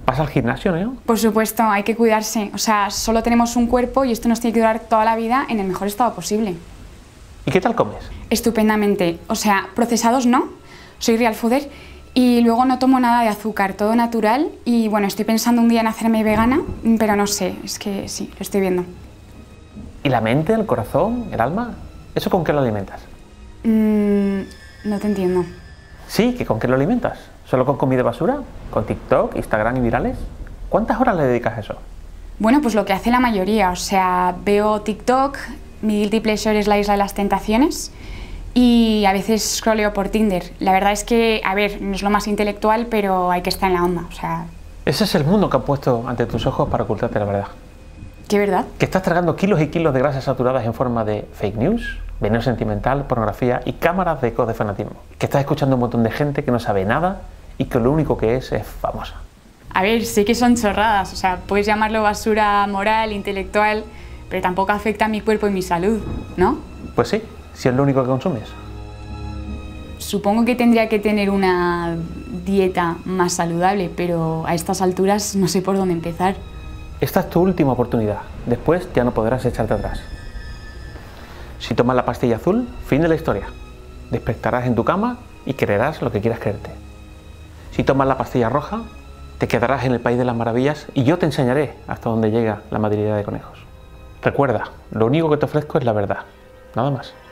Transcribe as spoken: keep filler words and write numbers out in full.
¿Vas al gimnasio, Neo? Por supuesto, hay que cuidarse. O sea, solo tenemos un cuerpo y esto nos tiene que durar toda la vida en el mejor estado posible. ¿Y qué tal comes? Estupendamente. O sea, procesados no. Soy real fooder y luego no tomo nada de azúcar, todo natural. Y bueno, estoy pensando un día en hacerme vegana, pero no sé, es que sí, lo estoy viendo. ¿Y la mente, el corazón, el alma? ¿Eso con qué lo alimentas? Mm, no te entiendo. Sí, ¿que con qué lo alimentas? ¿Solo con comida basura? ¿Con TikTok, Instagram y virales? ¿Cuántas horas le dedicas a eso? Bueno, pues lo que hace la mayoría. O sea, veo TikTok, mi guilty pleasure es la Isla de las Tentaciones y a veces scrolleo por Tinder. La verdad es que, a ver, no es lo más intelectual, pero hay que estar en la onda, o sea... Ese es el mundo que han puesto ante tus ojos para ocultarte la verdad. ¿Qué verdad? Que estás tragando kilos y kilos de grasas saturadas en forma de fake news, veneno sentimental, pornografía y cámaras de ecos de fanatismo. Que estás escuchando a un montón de gente que no sabe nada y que lo único que es es famosa. A ver, sé que son chorradas, o sea, puedes llamarlo basura moral, intelectual, pero tampoco afecta a mi cuerpo y mi salud, ¿no? Pues sí, si es lo único que consumes. Supongo que tendría que tener una dieta más saludable, pero a estas alturas no sé por dónde empezar. Esta es tu última oportunidad, después ya no podrás echarte atrás. Si tomas la pastilla azul, fin de la historia. Despertarás en tu cama y creerás lo que quieras creerte. Si tomas la pastilla roja, te quedarás en el país de las maravillas y yo te enseñaré hasta dónde llega la madriguera de conejos. Recuerda, lo único que te ofrezco es la verdad, nada más.